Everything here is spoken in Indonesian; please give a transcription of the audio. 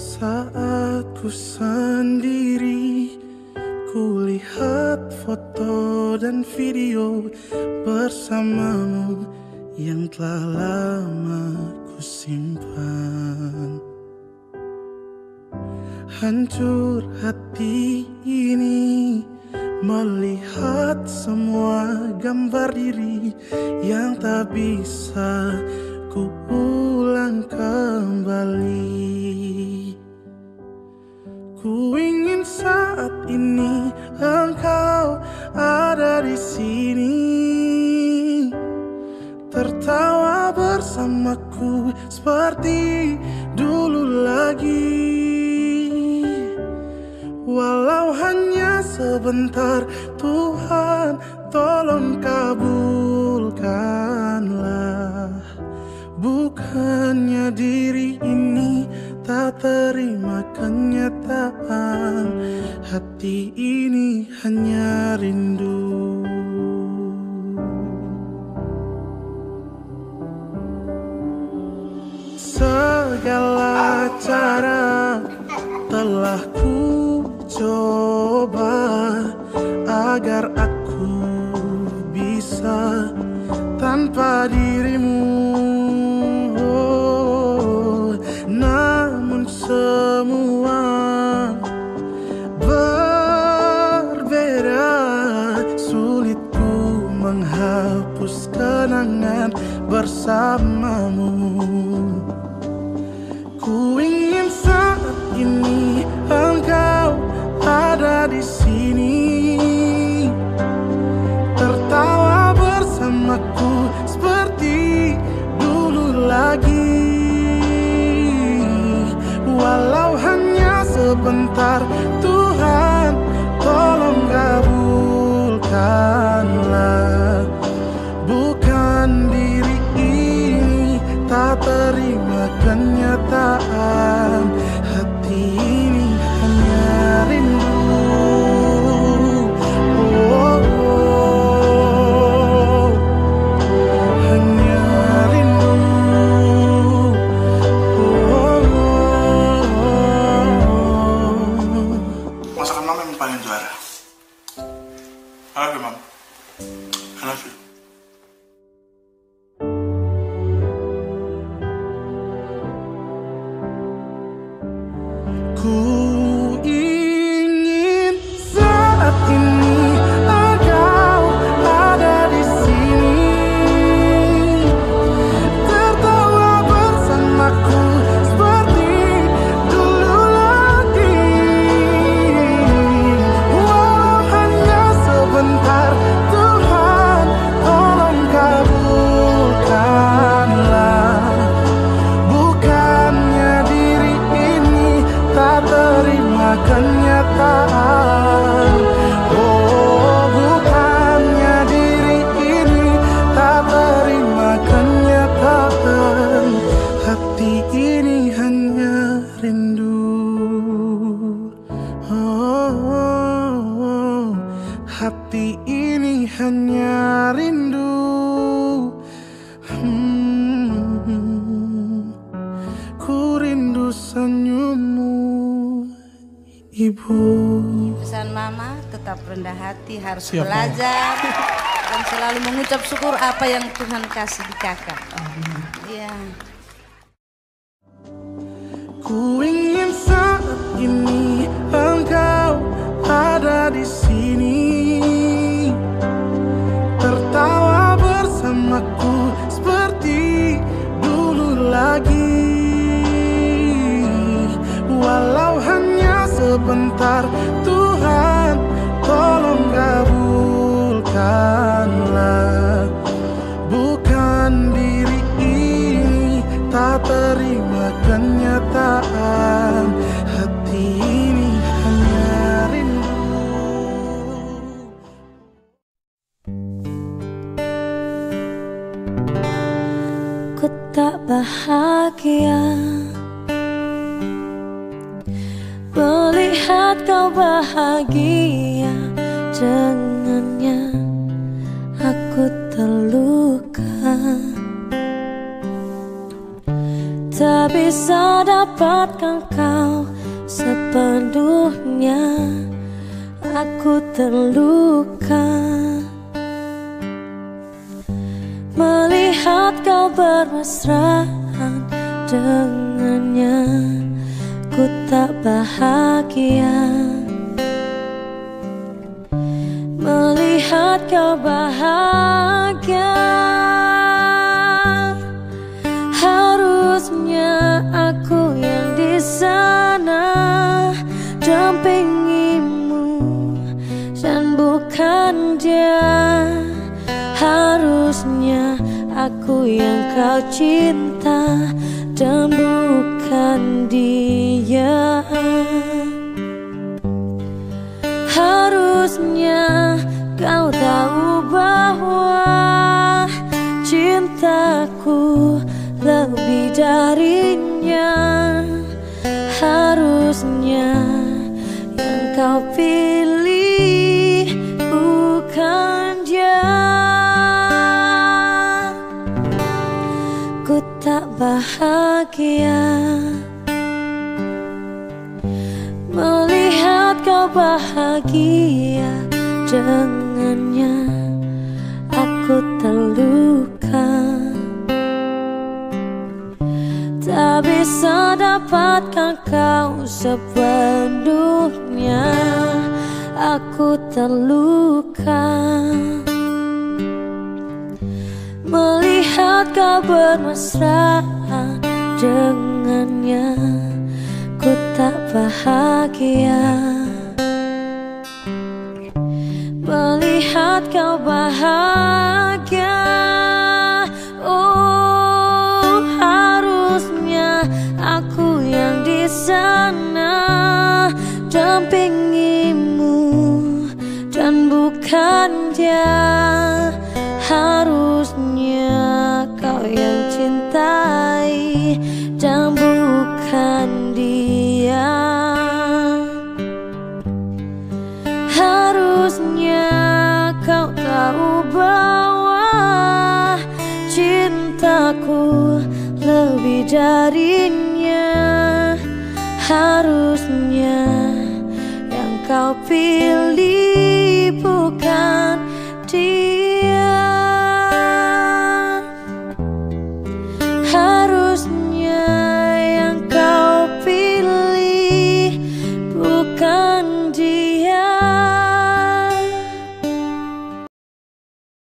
Saat ku sendiri, kulihat foto dan video bersamamu yang telah lama ku simpan. Hancur hati ini melihat semua gambar diri yang tak bisa ku ulang kembali. Ku ingin saat ini engkau ada di sini, tertawa bersamaku seperti dulu lagi. Walau hanya sebentar, Tuhan tolong kabulkanlah. Bukannya diri ini tak terima kenyataan, hati ini hanya rindu. Segala cara telah ku coba agar aku bisa tanpa dirimu. Namun semua berbeda, sulit ku menghapus kenangan bersamamu. Ku ingin saat ini engkau ada di sini, tertawa bersamaku seperti dulu lagi. Walau hanya sebentar, Tuhan tolong kabulkanlah. Bukan diri ini tak terima kenyataan, hati ini hanya rindu. Oh, oh, hanya rindu. Masakan mama yang paling juara. I love you, mom. I love you. Ku ingin saat ini engkau ada di sini, tertawa bersamaku seperti dulu lagi. Walau hanya sebentar, Tuhan tolong kabulkanlah. Bukannya diri ini tak terima kenyataan. Oh, bukannya diri ini tak terima kenyataan, hati ini hanya rindu. Oh, hati ini hanya rindu. Ku rindu senyummu, Ibu. Pesan mama, tetap rendah hati, harus belajar dan selalu mengucap syukur apa yang Tuhan kasih di kakak. Iya. Ku ingin saat ini engkau ada di sini, tertawa bersamaku seperti dulu lagi. Walau hanya sebentar, Tuhan tolong kabulkanlah. Bukan diri ini tak terima kenyataan, hati ini hanya rindu. Ku tak bahagia melihat kau bahagia dengannya. Aku terluka tak bisa dapatkan kau sepenuhnya. Aku terluka melihat kau bermesraan dengannya. Ku tak bahagia melihat kau bahagia. Harusnya aku yang di sana dampingimu dan bukan dia. Harusnya aku yang kau cinta dan bukan dia. Harusnya kau tahu bahwa cintaku lebih darinya. Harusnya yang kau pilih bukan dia. Ku tak bahagia melihat kau bahagia dengannya. Aku terluka tak bisa dapatkan kau sepenuhnya. Aku terluka melihat kau bermesraan dengannya. Ku tak bahagia melihat kau bahagia. Oh, harusnya aku yang di sana dampingimu dan bukan dia. Harusnya kau yang cintai dan bukan dia. Harusnya kau tahu bahwa cintaku lebih darinya. Harusnya yang kau pilih bukan